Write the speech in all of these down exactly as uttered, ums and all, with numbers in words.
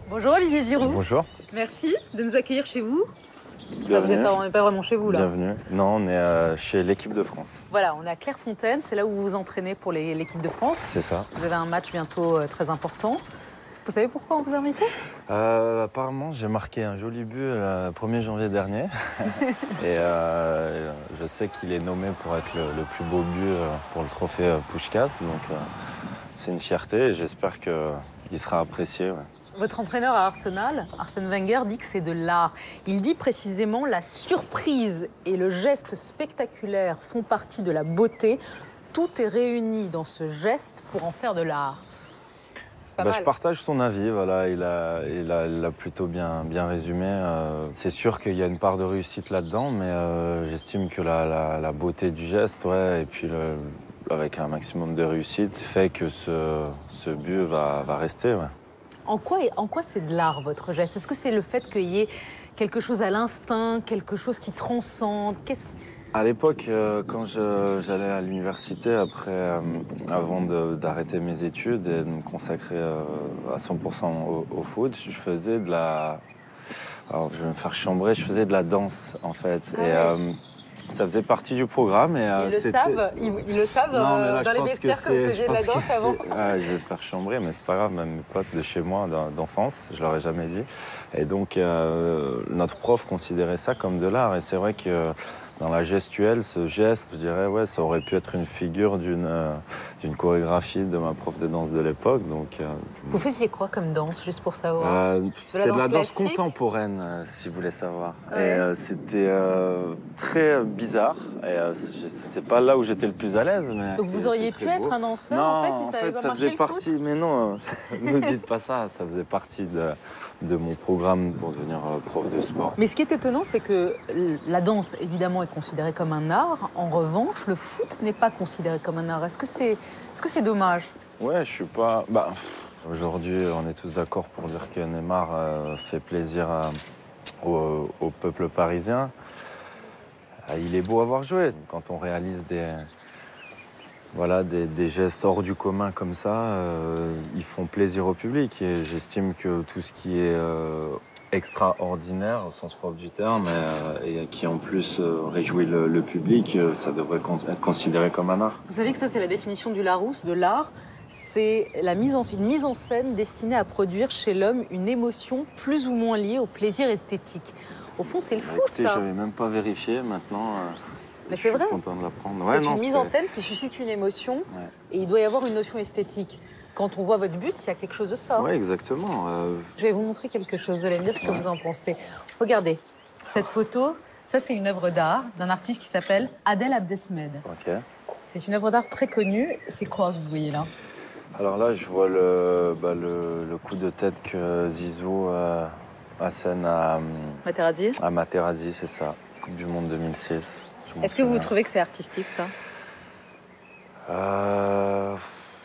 Bonjour Olivier Giroud. Bonjour. Merci de nous accueillir chez vous. Bienvenue. Enfin, vous n'êtes pas, on n'est pas vraiment chez vous là. Bienvenue. Non, on est euh, chez l'équipe de France. Voilà, on est à Clairefontaine, c'est là où vous vous entraînez pour les- l'équipe de France. C'est ça. Vous avez un match bientôt euh, très important. Vous savez pourquoi on vous a invité? euh, Apparemment, j'ai marqué un joli but le premier janvier dernier. Et euh, je sais qu'il est nommé pour être le, le plus beau but euh, pour le trophée euh, Puskás. Donc euh, c'est une fierté et j'espère qu'il sera apprécié. Ouais. Votre entraîneur à Arsenal, Arsène Wenger, dit que c'est de l'art. Il dit précisément la surprise et le geste spectaculaire font partie de la beauté. Tout est réuni dans ce geste pour en faire de l'art. C'est pas Bah, mal. je partage son avis, voilà, il a, il a, il a plutôt bien, bien résumé. Euh, c'est sûr qu'il y a une part de réussite là-dedans, mais euh, j'estime que la, la, la beauté du geste, ouais, et puis le, avec un maximum de réussite, fait que ce, ce but va, va rester. Ouais. En quoi, en quoi c'est de l'art, votre geste? Est-ce que c'est le fait qu'il y ait quelque chose à l'instinct, quelque chose qui transcende? Qu'est-ce... À l'époque, euh, quand je, j'allais à l'université, après, euh, avant de, d'arrêter mes études et de me consacrer euh, à cent pour cent au, au foot, je faisais de la... Alors, je vais me faire chambrer, je faisais de la danse, en fait. Ah et ouais. euh, ça faisait partie du programme. Et, euh, Ils le c'était... savent, ils, ils le savent Non, mais euh, là, dans je les pense vestiaires que que vous c'est- faisiez je de la pense que danse avant? c'est- Ouais, je vais me faire chambrer, mais c'est pas grave, même mes potes de chez moi, d'en- d'enfance, je leur ai jamais dit. Et donc, euh, notre prof considérait ça comme de l'art. Et c'est vrai que dans la gestuelle, ce geste, je dirais, ouais, ça aurait pu être une figure d'une euh, d'une chorégraphie de ma prof de danse de l'époque. Donc, euh, Vous faisiez quoi comme danse, juste pour savoir? euh, c'était de la danse classique? contemporaine, euh, si vous voulez savoir. Ouais. Et euh, c'était euh, très euh, bizarre. Et euh, c- c'était pas là où j'étais le plus à l'aise. Mais Donc vous c'était auriez très pu beau. être un danseur, Non, en fait, si ça en avait fait, pas ça marché faisait le partie. foot? Mais non, ne dites pas ça. Ça faisait partie de, de mon programme pour devenir euh, prof de sport. Mais ce qui est étonnant, c'est que la danse, évidemment, est considérée comme un art. En revanche, le foot n'est pas considéré comme un art. Est-ce que c'est, est-ce que c'est dommage? Ouais, je suis pas. Bah, pff, aujourd'hui, on est tous d'accord pour dire que Neymar euh, fait plaisir à- au, au peuple parisien. Ah, il est beau à voir jouer. Quand on réalise des, voilà, des, des gestes hors du commun comme ça, euh, ils font plaisir au public. Et j'estime que tout ce qui est euh, extraordinaire, au sens propre du terme, et, et qui en plus euh, réjouit le, le public, euh, ça devrait con- être considéré comme un art. Vous savez que ça, c'est la définition du Larousse, de l'art. C'est la mise en, une mise en scène destinée à produire chez l'homme une émotion plus ou moins liée au plaisir esthétique. Au fond, c'est le Bah, foot, écoutez, ça. j'avais même pas vérifié maintenant. euh, Mais je c'est suis vrai. content de l'apprendre. C'est Ouais, une non, mise en c'est- scène qui suscite une émotion Ouais. et il doit y avoir une notion esthétique. Quand on voit votre but, il y a quelque chose de ça. Ouais, exactement. euh, Je vais vous montrer quelque chose, vous allez me dire ce que Ouais. vous en pensez. Regardez, cette photo, ça c'est une œuvre d'art d'un artiste qui s'appelle Adel Abdesmed. ok. C'est une œuvre d'art très connue. C'est quoi que vous voyez là? Alors là, je vois le, bah, le, le coup de tête que Zizou euh, assène à, Materazzi. à Materazzi, c'est ça. Coupe du Monde deux mille six. je m'en Est-ce que vous souviens. trouvez que c'est artistique ça? Euh,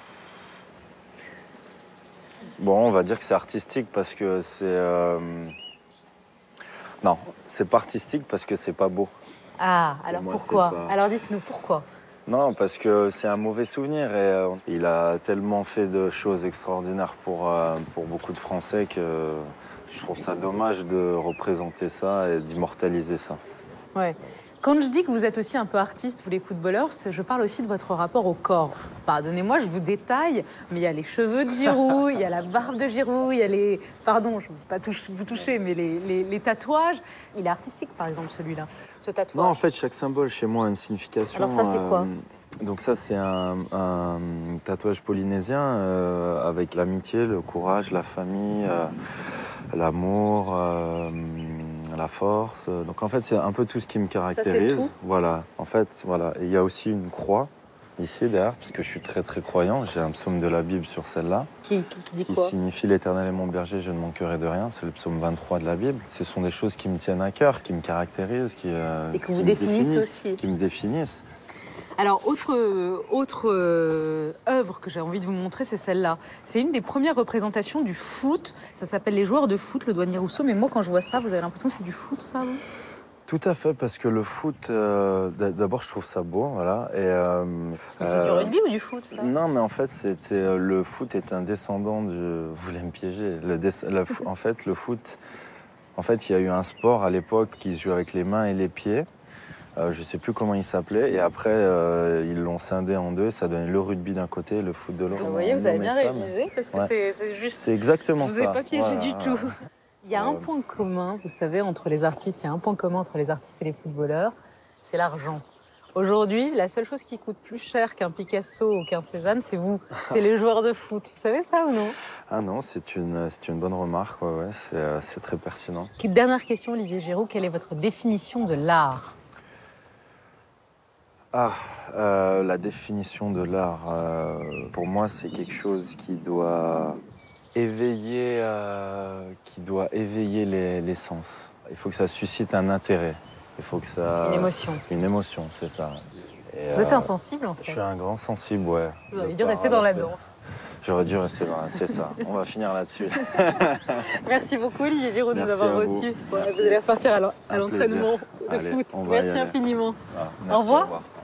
Bon, on va dire que c'est artistique parce que c'est... euh, Non, c'est pas artistique parce que c'est pas beau. Ah, alors moi, pourquoi? c'est pas- Alors dites-nous pourquoi. Non, parce que c'est un mauvais souvenir et euh, il a tellement fait de choses extraordinaires pour, euh, pour beaucoup de Français que je trouve ça dommage de représenter ça et d'immortaliser ça. Ouais. Quand je dis que vous êtes aussi un peu artiste, vous les footballeurs, c'est- je parle aussi de votre rapport au corps. Pardonnez-moi, je vous détaille, mais il y a les cheveux de Giroud, il y a la barbe de Giroud, il y a les... Pardon, je ne veux pas touche- vous toucher, mais les, les- les tatouages. Il est artistique, par exemple, celui-là, ce tatouage. Non, en fait, chaque symbole chez moi a une signification. Alors ça, c'est quoi? euh, Donc ça, c'est un, un tatouage polynésien euh, avec l'amitié, le courage, la famille, euh, l'amour, euh, la force. Donc en fait, c'est un peu tout ce qui me caractérise. tout Voilà. En fait, voilà. Et il y a aussi une croix ici derrière, parce que je suis très très croyant. J'ai un psaume de la Bible sur celle-là. Qui, qui- qui dit Qui quoi? signifie l'Éternel est mon berger, je ne manquerai de rien. C'est le psaume vingt-trois de la Bible. Ce sont des choses qui me tiennent à cœur, qui me caractérisent, qui, euh, Et que qui vous me définissent définissent, aussi. Qui me définissent. Alors, autre, euh, autre euh, œuvre que j'ai envie de vous montrer, c'est celle-là. C'est une des premières représentations du foot. Ça s'appelle Les joueurs de foot, le douanier Rousseau. Mais moi, quand je vois ça, vous avez l'impression que c'est du foot, ça, vous? Tout à fait, parce que le foot, euh, d'abord je trouve ça beau, voilà. Et, euh, c'est euh, du rugby ou du foot ça? Non, mais en fait, c'est, c'est, le foot est un descendant du... Vous voulez me piéger le des... la... En fait, le foot, en fait, il y a eu un sport à l'époque qui se jouait avec les mains et les pieds. Euh, je ne sais plus comment il s'appelait. Et après, euh, ils l'ont scindé en deux. Ça donnait le rugby d'un côté et le foot de l'autre. Vous voyez, vous avez bien révisé, parce que ouais. c'est, c'est juste... C'est exactement ça. Je vous ai pas piégé voilà. du tout. Il y a un point commun, vous savez, entre les artistes, il y a un point commun entre les artistes et les footballeurs, c'est l'argent. Aujourd'hui, la seule chose qui coûte plus cher qu'un Picasso ou qu'un Cézanne, c'est vous, c'est les joueurs de foot. Vous savez ça ou non? Ah non, c'est une, c'est une bonne remarque, ouais, ouais, c'est, c'est très pertinent. Dernière question, Olivier Giroud, quelle est votre définition de l'art? Ah, euh, la définition de l'art, euh, pour moi, c'est quelque chose qui doit... Éveiller, euh, qui doit éveiller les, les sens. Il faut que ça suscite un intérêt. Il faut que ça... Une émotion. Une émotion, c'est ça. Et vous euh, êtes insensible, en fait. Je suis un grand sensible, ouais. Vous auriez dû rester dans la danse. J'aurais dû rester dans la... C'est ça. On va finir là-dessus. Merci beaucoup, Olivier Giroud, de nous avoir reçus. Vous. Vous allez repartir à l'entraînement de Allez, foot. Merci infiniment. Ah, merci, au revoir. Au revoir.